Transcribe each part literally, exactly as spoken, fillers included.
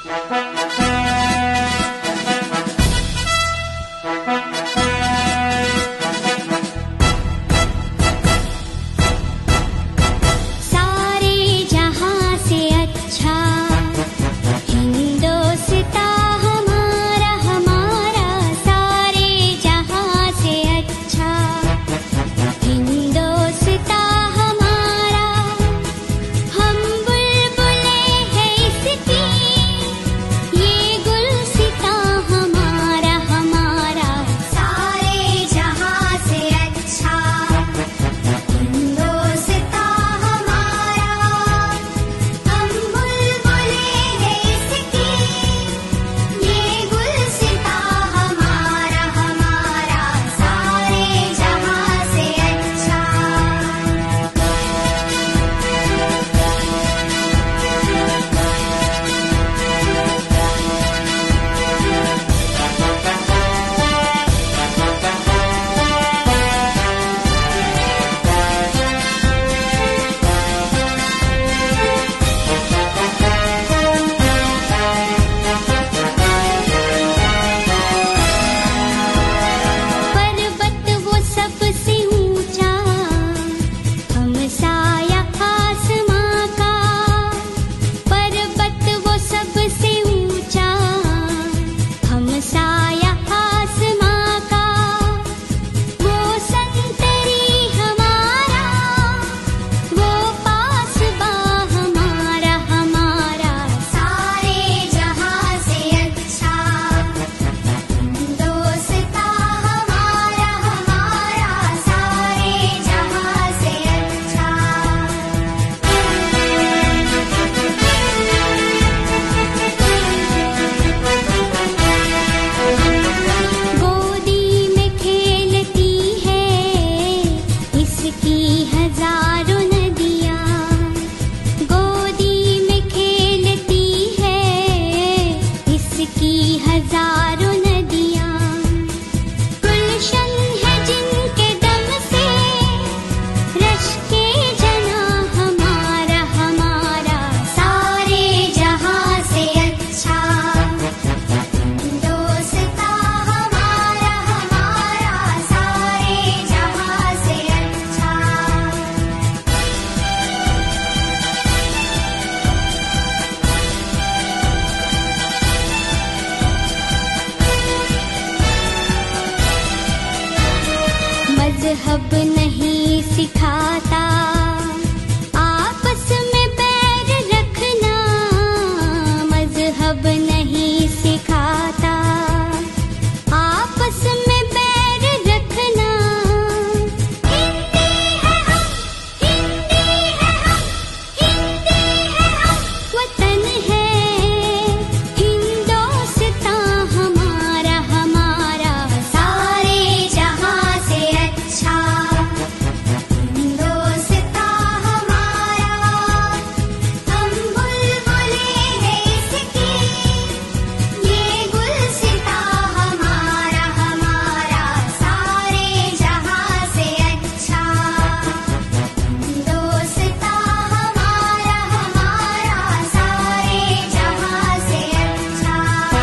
मजहब नहीं सिखाता आपस में बैर रखना, मजहब नहीं सिखाता आपस में बैर रखना। हिंदी है हम, हिंदी है हम, हिंदी है हम, वतन है हिंदोस्तां हमारा हमारा, सारे जहां से अच्छा हिंदोस्तां हमारा। हम बुलबुलें हैं इसकी, ये गुलसितां हमारा हमारा, सारे जहां से अच्छा हिंदोस्तां हमारा हमारा, सारे जहां से अच्छा।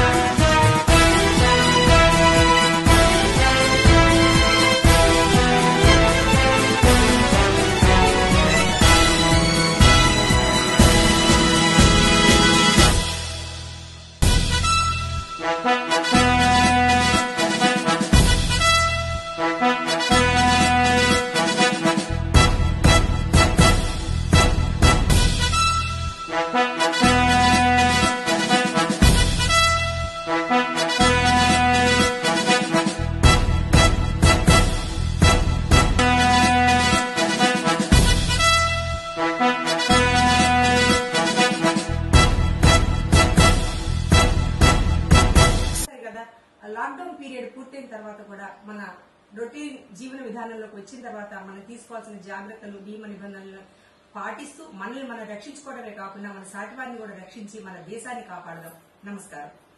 కదా లాక్డౌన్ పీరియడ్ పూర్తయిన తర్వాత కూడా మన రొటీన్ జీవన విధానంలోకి వచ్చిన తర్వాత మనం తీసుకోవాల్సిన జాగ్రత్తలు నియమ నిబంధనలు పాటిస్తూ మనల్ని మనం రక్షించుకోవడమే కాకుండా మన సాటివారిని కూడా రక్షించి మన దేశాన్ని కాపాడదాం. నమస్కారం.